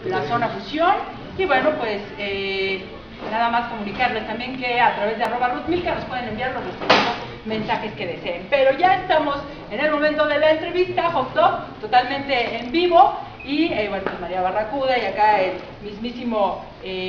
la zona fusión. Y bueno, pues nada más comunicarles también que a través de @RuthMilka nos pueden enviar los respectivos mensajes que deseen. Pero ya estamos en el momento de la entrevista, Hot Dog, totalmente en vivo. Y bueno, pues María Barracuda y acá el mismísimo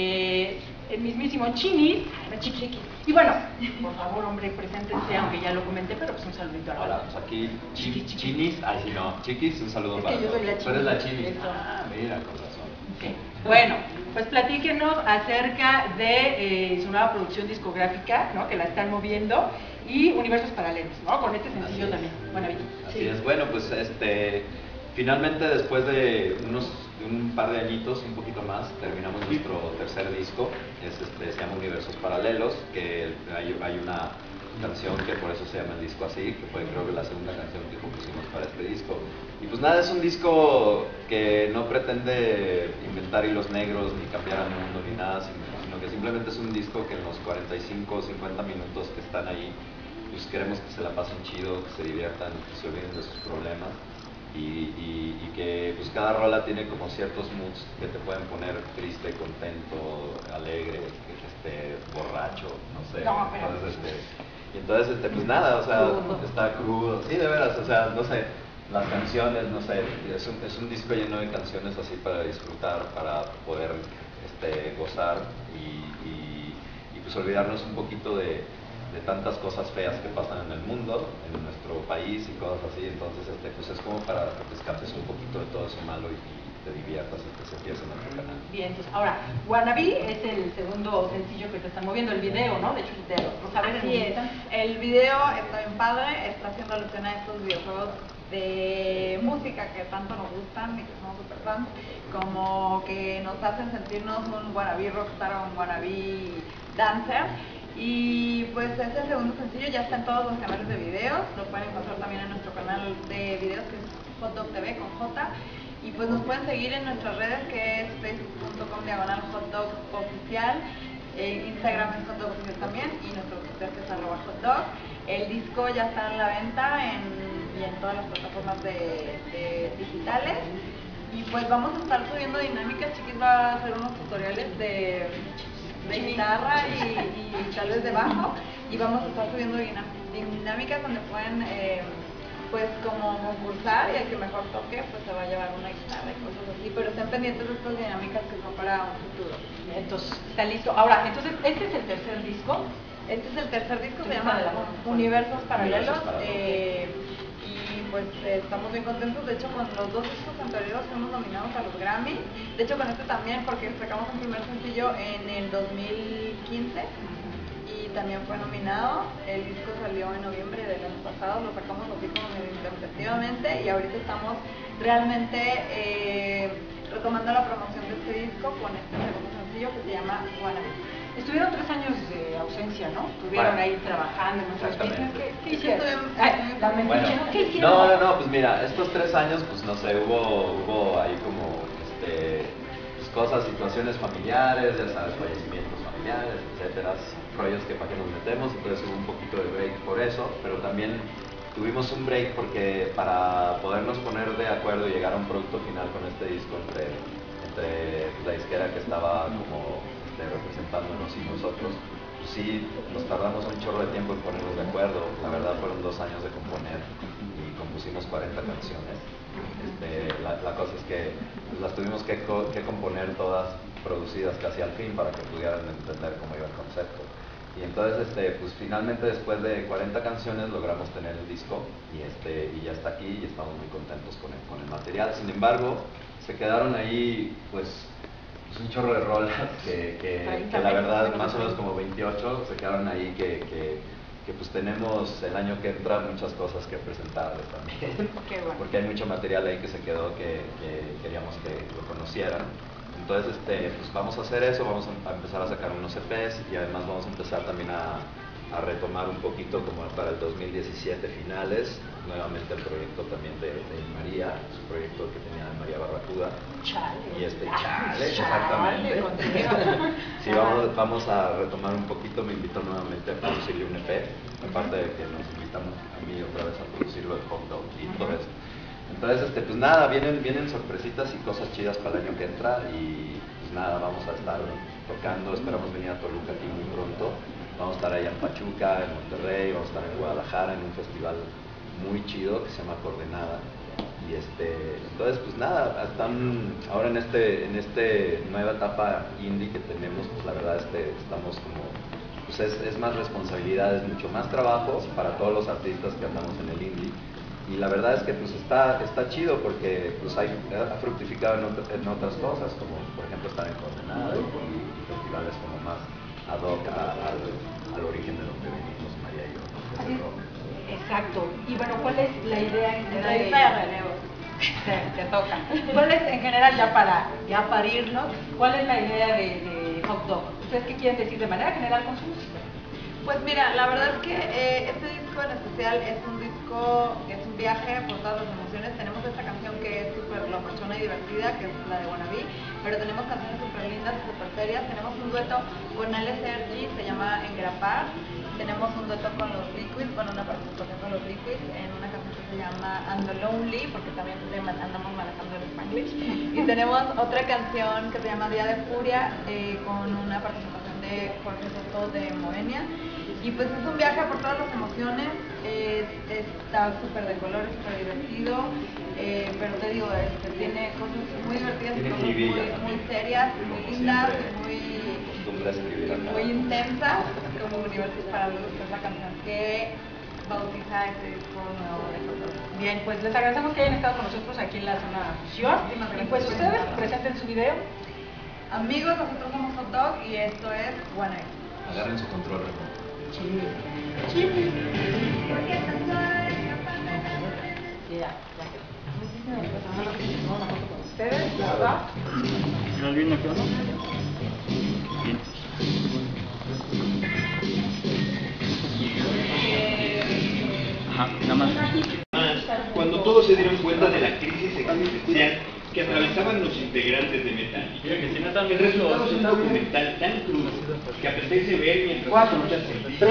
Chinis. Y bueno, por favor, hombre, preséntense, aunque ya lo comenté, pero pues un saludito a la Hola, pues aquí Chinis, así no, Chiquis, un saludo para yo soy la Chinis. Tú eres la Chinis. Ah, mira, con razón. Sí. Bueno, pues platíquenos acerca de su nueva producción discográfica, ¿no? Que la están moviendo, y Universos Paralelos, ¿no? Con este sencillo también. Bueno, así es, bueno, pues finalmente después de un par de añitos, un poquito más, terminamos nuestro tercer disco. Se llama Universos Paralelos, que hay una canción que por eso se llama el disco así, que fue creo que la segunda canción que compusimos para este disco. Y pues nada, es un disco que no pretende inventar hilos negros, ni cambiar al mundo, ni nada, sino que simplemente es un disco que en los 45 o 50 minutos que están ahí, pues queremos que se la pasen chido, que se diviertan, que se olviden de sus problemas. Y que pues cada rola tiene como ciertos moods que te pueden poner triste, contento, alegre, borracho, no sé. No, pero... Entonces, pues nada, o sea, está crudo, sí, de veras, o sea, no sé, las canciones, no sé, es un disco lleno de canciones así para disfrutar, para poder gozar y pues olvidarnos un poquito de tantas cosas feas que pasan en el mundo, en nuestro país y cosas así. Entonces pues es como para que te escapes un poquito de todo eso malo y te diviertas y te sentías en nuestro canal. Bien, entonces ahora, Wannabe es el segundo sencillo que te están moviendo, el video, ¿no? De hecho, así es. El video está bien padre, está haciendo alusión a estos videojuegos de música que tanto nos gustan y que somos super fans, como que nos hacen sentirnos un wannabe rockstar o un wannabe dancer. Y pues este segundo sencillo ya está en todos los canales de videos, lo pueden encontrar también en nuestro canal de videos que es Hot Dog TV con J. Y pues nos pueden seguir en nuestras redes, que es facebook.com/hotdogoficial, Instagram es hotdogoficial también, y nuestro Twitter que es @hotdog. El disco ya está en la venta y en todas las plataformas digitales. Y pues vamos a estar subiendo dinámicas. Chiquis va a hacer unos tutoriales de guitarra y tal vez de bajo, y vamos a estar subiendo dinámicas donde pueden pues como concursar, y el que mejor toque pues se va a llevar una guitarra y cosas así, pero estén pendientes de estas dinámicas que son para un futuro. Entonces, está listo. Ahora, entonces, ¿este es el tercer disco? Este es el tercer disco, se llama Universos Paralelos. Pues estamos bien contentos. De hecho, con los dos discos anteriores fuimos nominados a los Grammy. De hecho, con este también, porque sacamos un primer sencillo en el 2015 y también fue nominado. El disco salió en noviembre del año pasado, lo sacamos así como medio intempestivamente, y ahorita estamos realmente retomando la promoción de este disco con este segundo sencillo que se llama Wannabe. Estuvieron 3 años de ausencia, ¿no? Estuvieron ahí trabajando en nuestras business. ¿Qué hicieron? ¿Qué hicieron? No, pues mira, estos 3 años, pues no sé, hubo ahí como pues cosas, situaciones familiares, ya sabes, fallecimientos familiares, etcétera, rollos que para qué nos metemos, entonces hubo un poquito de break por eso, pero también tuvimos un break porque para podernos poner de acuerdo y llegar a un producto final con este disco entre la disquera que estaba como representándonos y nosotros, pues sí, nos tardamos un chorro de tiempo en ponernos de acuerdo. La verdad fueron 2 años de componer y compusimos 40 canciones. La cosa es que pues, las tuvimos que componer todas producidas casi al fin para que pudieran entender cómo iba el concepto. Y entonces pues finalmente después de 40 canciones logramos tener el disco y ya está aquí y estamos muy contentos con el material. Sin embargo, se quedaron ahí pues un chorro de rolas que la verdad, más o menos como 28, se quedaron ahí que pues tenemos el año que entra muchas cosas que presentarles también. Bueno. Porque hay mucho material ahí que se quedó que queríamos que lo conocieran. Entonces pues vamos a hacer eso, vamos a empezar a sacar unos EPs y además vamos a empezar también a retomar un poquito como para el 2017 finales, nuevamente el proyecto también de María, su proyecto que tenía de María Barracuda. Chale. Y chale, exactamente. Sí, vamos a retomar un poquito, me invitó nuevamente a producirle un EP, aparte de que nos invitamos a mí otra vez a producirlo de Hot Dog y todo eso. Entonces, pues nada, vienen sorpresitas y cosas chidas para el año que entra y pues nada, vamos a estar tocando, esperamos venir a Toluca aquí muy pronto, vamos a estar allá en Pachuca, en Monterrey, vamos a estar en Guadalajara en un festival muy chido que se llama Coordenada. Y entonces pues nada, están ahora en este nueva etapa indie que tenemos, pues la verdad estamos como, pues es más responsabilidad, es mucho más trabajo para todos los artistas que andamos en el indie. Y la verdad es que pues está chido porque pues ha fructificado en otras cosas, como por ejemplo estar en Coordenada y festivales como más ad hoc al origen de donde venimos María y yo. Exacto. Y bueno, ¿cuál es la idea en general? Te toca. ¿Cuál es en general, ya para irnos, cuál es la idea de Hot Dog? ¿Ustedes qué quieren decir de manera general con su música? Pues mira, la verdad es que este disco en especial es un viaje por todas las emociones. Tenemos esta canción que es súper locochona y divertida, que es la de Wannabe, pero tenemos canciones súper lindas y súper serias. Tenemos un dueto con Alex Sergi, se llama Engrapar. Tenemos un dueto con los Liquids, una participación con los Liquids en una canción que se llama And the Lonely, porque también andamos manejando el Spanglish. Y tenemos otra canción que se llama Día de Furia, con una participación de Jorge Soto de Moenia. Y pues es un viaje por todas las emociones, está súper de color, súper divertido, pero te digo, tiene cosas muy divertidas y cosas muy serias, muy lindas, muy intensas, como Universos para Luz, que es la canción que bautiza este disco nuevo de Hot Dog. Bien, pues les agradecemos que hayan estado con nosotros aquí en la zona fusión. Y pues ustedes presenten su video. Amigos, nosotros somos Hot Dog y esto es Wannabe. Agarren su control remoto. Chibi. Ya. ¿Ustedes? ¿Va? ¿No viene aquí o no? Bien. Ajá, nada más. Cuando todos se dieron cuenta de la crisis existencial que atravesaban los integrantes de Metallica. El resultado es un documental tan crudo que apetece ver mientras escuchas el disco.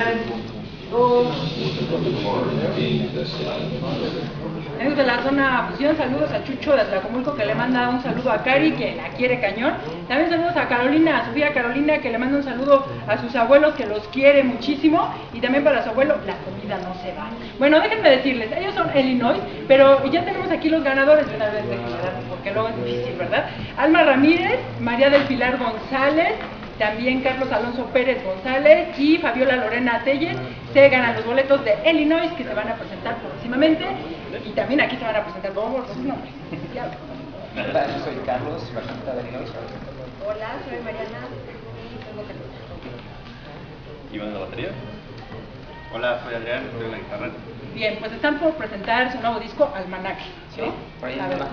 Amigos de la zona fusión, saludos a Chucho de Tlacomulco que le manda un saludo a Cari que la quiere cañón. También saludos a Carolina, a Sofía Carolina que le manda un saludo a sus abuelos que los quiere muchísimo. Y también para su abuelo, la comida no se va. Bueno, déjenme decirles, ellos son Illinois, pero ya tenemos aquí los ganadores de una vez, porque luego es difícil, ¿verdad? Alma Ramírez, María del Pilar González, también Carlos Alonso Pérez González y Fabiola Lorena Telles se ganan los boletos de Illinois que se van a presentar próximamente y también aquí se van a presentar por sus nombres. Hola, yo soy Carlos, bajista de Illinois. Hola, soy Mariana y soy vocalista. Iván de la batería. Hola, soy Adrián, estoy en la guitarra. Bien, pues están por presentar su nuevo disco Almanaque, ¿no? Por ahí A ver.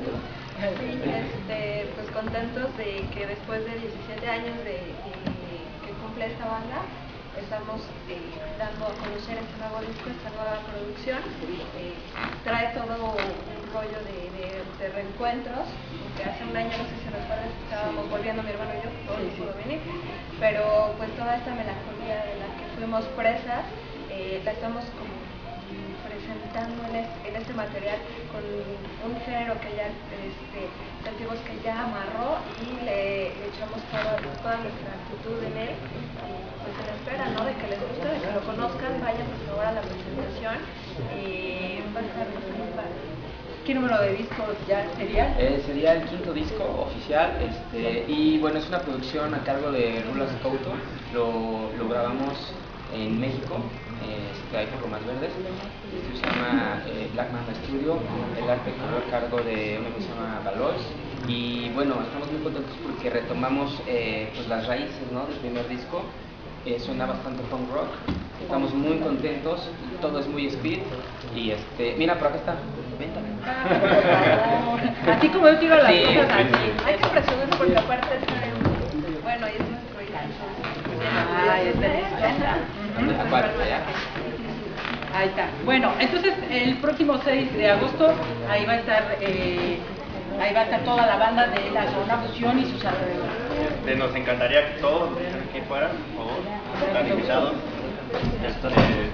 Pues contentos de que después de 17 años de que cumple esta banda, estamos dando a conocer este nuevo disco, esta nueva producción. Trae todo un rollo de reencuentros, que hace un año, no sé si recuerdas, estábamos volviendo mi hermano y yo, todo no pudo venir, pero pues toda esta melancolía de la que fuimos presas, la estamos como presentando en este material con un género que ya sentimos que ya amarró y le echamos toda nuestra actitud en él, pues en espera, ¿no? De que les guste, de que lo conozcan, vayan por favor a la presentación y va a estar muy padre. ¿Qué número de discos ya sería? Sería el quinto disco oficial, y bueno, es una producción a cargo de Rulas Couto, lo grabamos en México, ahí por Lomas Verdes. Se llama Black Mamba Studio, el arte corrió a cargo de una que se llama Valois. Y bueno, estamos muy contentos porque retomamos pues las raíces, ¿no?, del primer disco. Suena bastante punk rock, estamos muy contentos, todo es muy speed y mira, por acá está, venta. Así como yo tiro las Sí, cosas sí, así. sí. Hay que presumir porque aparte es bueno y es nuestro hijo. Ahí está. Aparte, ya. Ahí está. Bueno, entonces el próximo 6 de agosto ahí va a estar toda la banda de la zona fusión y sus alrededores. Nos encantaría que todos los que aquí fueran, por favor, están invitados.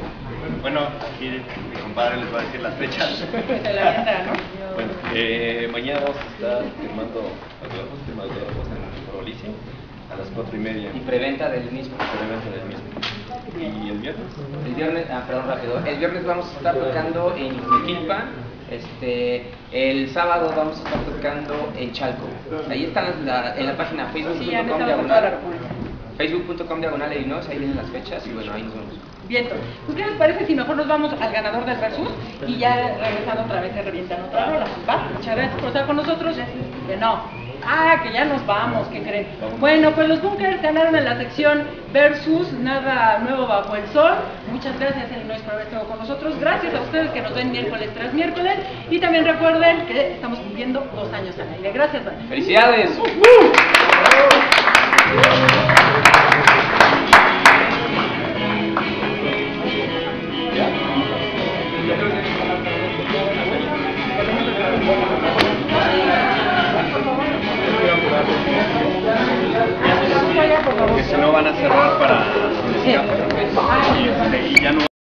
Bueno, aquí mi compadre les va a decir las fechas. Se la avienta, ¿no? Bueno, mañana vamos a estar firmando autógrafos en el Foro Lisi a las 4:30. Y preventa del mismo. ¿Y el viernes? El viernes, perdón, rápido. El viernes vamos a estar tocando en Ixmiquilpan. El sábado vamos a estar tocando en Chalco. Ahí están en la página Sí, ya han estado por toda la República. facebook.com/Illinois, ahí vienen las fechas y bueno, ahí nos vemos. Bien, pues ¿qué les parece si mejor nos vamos al ganador del versus y ya regresando otra vez se revientan otra rola? ¿Va? Muchas gracias por estar con nosotros. Que no. Que ya nos vamos, ¿qué creen? Bueno, pues los Bunkers ganaron en la sección versus, nada nuevo bajo el sol. Muchas gracias, Illinois, por haber estado con nosotros. Gracias a ustedes que nos ven miércoles tras miércoles. Y también recuerden que estamos cumpliendo 2 años al aire. Gracias, Dani. ¡Felicidades! Que si no van a cerrar para... Sí. Y ya no